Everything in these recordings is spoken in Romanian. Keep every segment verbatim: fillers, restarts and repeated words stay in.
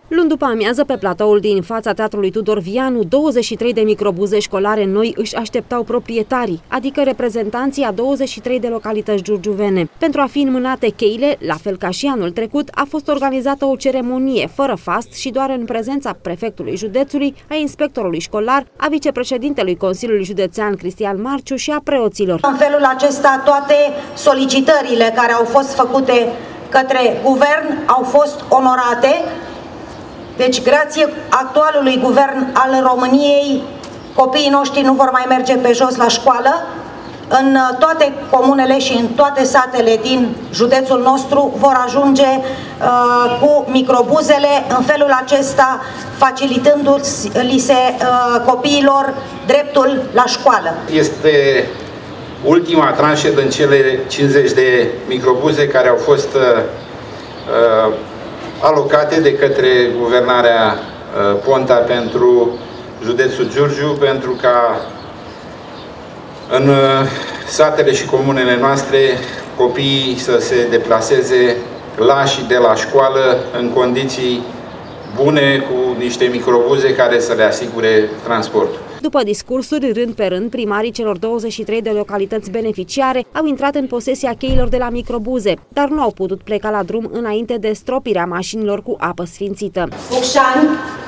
Luni după amiază, pe platoul din fața Teatrului Tudor Vianu, douăzeci și trei de microbuze școlare noi își așteptau proprietarii, adică reprezentanții a douăzeci și trei de localități giurgiuvene. Pentru a fi înmânate cheile, la fel ca și anul trecut, a fost organizată o ceremonie, fără fast și doar în prezența prefectului județului, a inspectorului școlar, a vicepreședintelui Consiliului Județean Cristian Marciu și a preoților. În felul acesta, toate solicitările care au fost făcute către guvern au fost onorate. Deci, grație actualului guvern al României, copiii noștri nu vor mai merge pe jos la școală. În toate comunele și în toate satele din județul nostru vor ajunge uh, cu microbuzele, în felul acesta facilitându-li se uh, copiilor dreptul la școală. Este ultima tranșă din cele cincizeci de microbuze care au fost uh, alocate de către guvernarea uh, Ponta pentru județul Giurgiu, pentru ca în uh, satele și comunele noastre copiii să se deplaseze la și de la școală în condiții bune, cu niște microbuze care să le asigure transportul. După discursuri, rând pe rând, primarii celor douăzeci și trei de localități beneficiare au intrat în posesia cheilor de la microbuze, dar nu au putut pleca la drum înainte de stropirea mașinilor cu apă sfințită. Ucșani,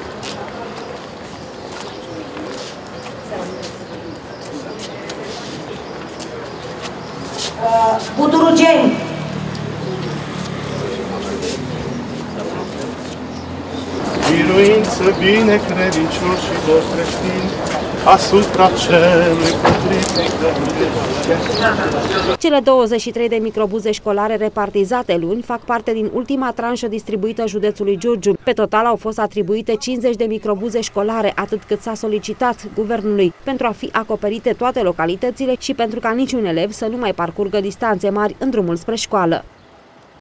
Buturugeni, biruință, bine credincioși și toți creștini, asupra celui potrivnic de Dumnezeu. Cele douăzeci și trei de microbuze școlare repartizate luni fac parte din ultima tranșă distribuită județului Giurgiu. Pe total au fost atribuite cincizeci de microbuze școlare, atât cât s-a solicitat guvernului, pentru a fi acoperite toate localitățile și pentru ca niciun elev să nu mai parcurgă distanțe mari în drumul spre școală.